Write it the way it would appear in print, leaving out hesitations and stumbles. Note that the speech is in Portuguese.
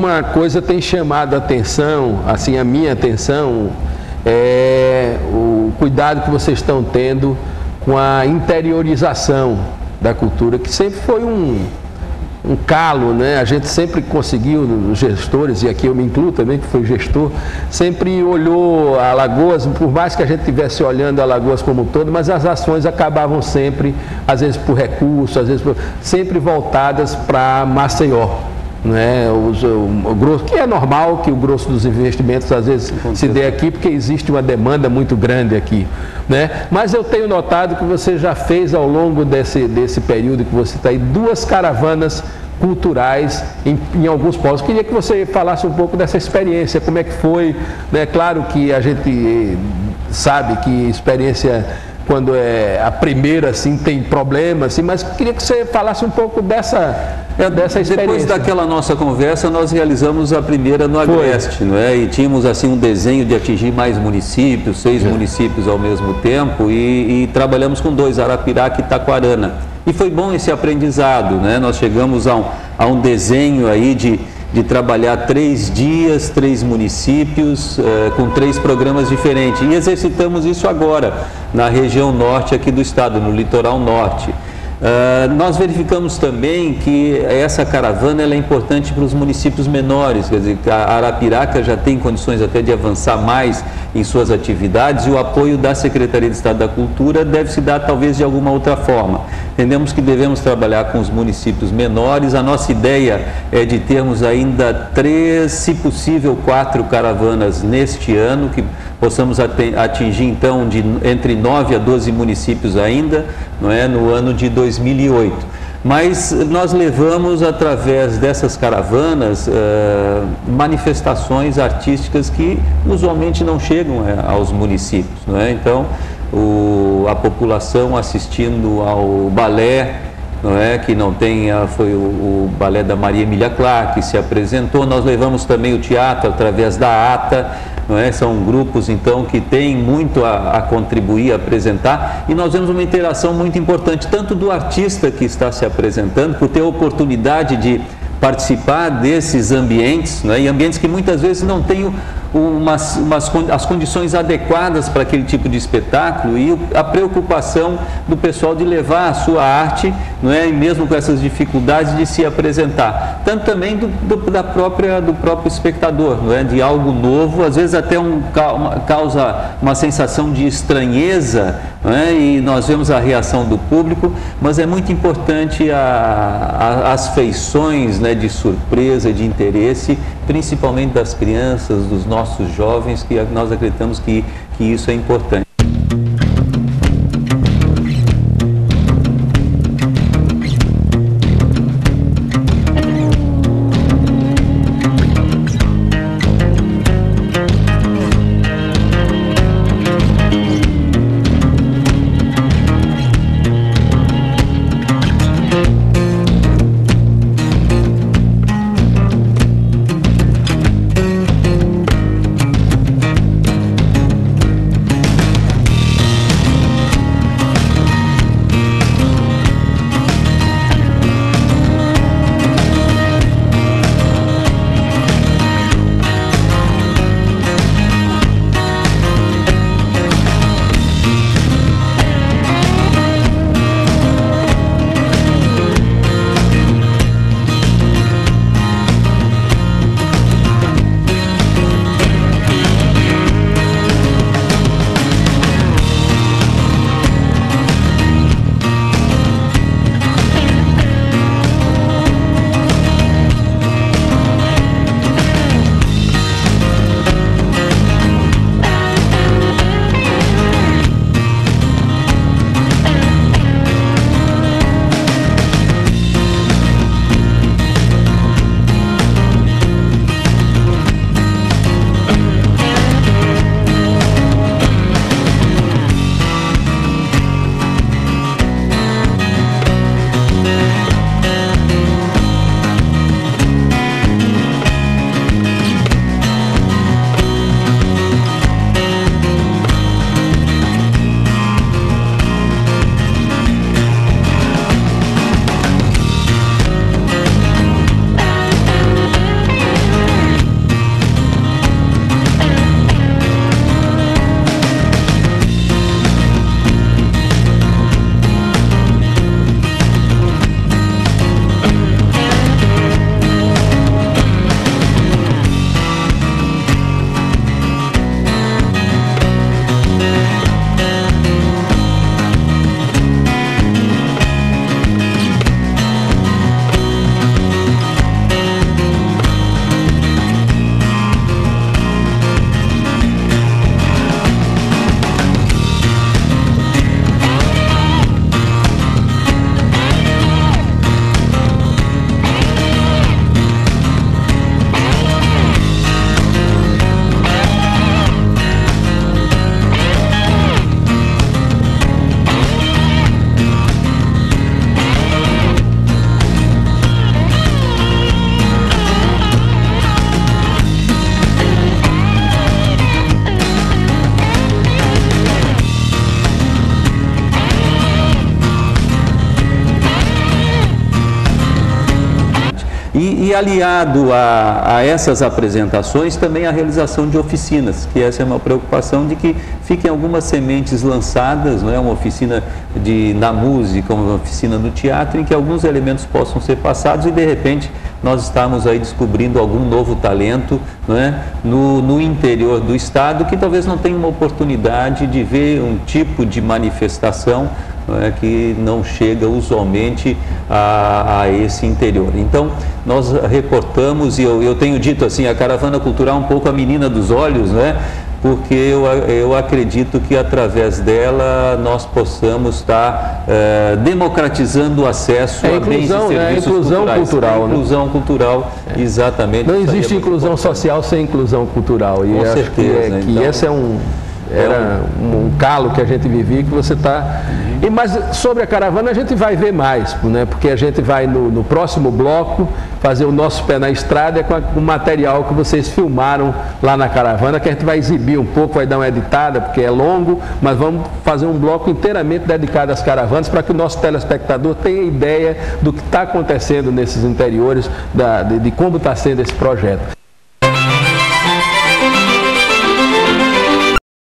uma coisa tem chamado a atenção, assim, a minha atenção, é o cuidado que vocês estão tendo com a interiorização da cultura, que sempre foi um calo, né? A gente sempre conseguiu, os gestores, e aqui eu me incluo também, que fui gestor, sempre olhou Alagoas, por mais que a gente estivesse olhando Alagoas como um todo, mas as ações acabavam sempre, às vezes por recurso, às vezes sempre voltadas para Maceió. Né? O grosso, que é normal que o grosso dos investimentos às vezes se dê aqui, porque existe uma demanda muito grande aqui. Né? Mas eu tenho notado que você já fez ao longo desse período que você está aí 2 caravanas culturais em alguns polos. Queria que você falasse um pouco dessa experiência, como é que foi, né? Claro que a gente sabe que experiência, quando é a primeira, assim, tem problema, assim, mas queria que você falasse um pouco dessa experiência. Depois daquela nossa conversa, nós realizamos a primeira no Agreste, não é? E tínhamos assim um desenho de atingir mais municípios, 6 municípios ao mesmo tempo, e trabalhamos com 2, Arapiraca e Taquarana. E foi bom esse aprendizado, né? Nós chegamos a um desenho aí de trabalhar 3 dias, 3 municípios, com 3 programas diferentes. E exercitamos isso agora, na região norte aqui do estado, no litoral norte. Nós verificamos também que essa caravana ela é importante para os municípios menores, quer dizer, a Arapiraca já tem condições até de avançar mais em suas atividades, e o apoio da Secretaria de Estado da Cultura deve se dar talvez de alguma outra forma. Entendemos que devemos trabalhar com os municípios menores. A nossa ideia é de termos ainda 3, se possível 4 caravanas neste ano, que possamos atingir então entre 9 a 12 municípios ainda, não é, no ano de 2008. Mas nós levamos, através dessas caravanas, manifestações artísticas que usualmente não chegam aos municípios, não é? Então, a população assistindo ao balé, não é? Que não tem, foi o balé da Maria Emília Clark, que se apresentou. Nós levamos também o teatro através da ATA, não é? São grupos então que têm muito a contribuir, a apresentar, e nós vemos uma interação muito importante, tanto do artista que está se apresentando, por ter a oportunidade de participar desses ambientes, né? E ambientes que muitas vezes não têm as condições adequadas para aquele tipo de espetáculo, e a preocupação do pessoal de levar a sua arte, não é? E mesmo com essas dificuldades de se apresentar, tanto também do próprio espectador, não é? De algo novo, às vezes até causa uma sensação de estranheza, não é? E nós vemos a reação do público, mas é muito importante as feições, né, de surpresa, de interesse, principalmente das crianças, dos nossos jovens, que nós acreditamos que isso é importante. E aliado a essas apresentações, também a realização de oficinas, que essa é uma preocupação de que fiquem algumas sementes lançadas, não é? Uma oficina na música, uma oficina no teatro, em que alguns elementos possam ser passados e, de repente, nós estamos aí descobrindo algum novo talento, não é? no interior do estado, que talvez não tenha uma oportunidade de ver um tipo de manifestação, não é? Que não chega usualmente a esse interior. Então, nós recortamos, e eu tenho dito assim, a Caravana Cultural um pouco a menina dos olhos, né? Porque eu acredito que através dela nós possamos estar democratizando o acesso a bens e serviços inclusão cultural. Inclusão cultural, exatamente. Não existe inclusão social sem inclusão cultural. E com acho certeza. que esse era um calo que a gente vivia, que você está... Mas sobre a caravana a gente vai ver mais, né? Porque a gente vai no próximo bloco fazer o nosso pé na estrada com o material que vocês filmaram lá na caravana, que a gente vai exibir um pouco, vai dar uma editada, porque é longo, mas vamos fazer um bloco inteiramente dedicado às caravanas, para que o nosso telespectador tenha ideia do que está acontecendo nesses interiores, de como está sendo esse projeto.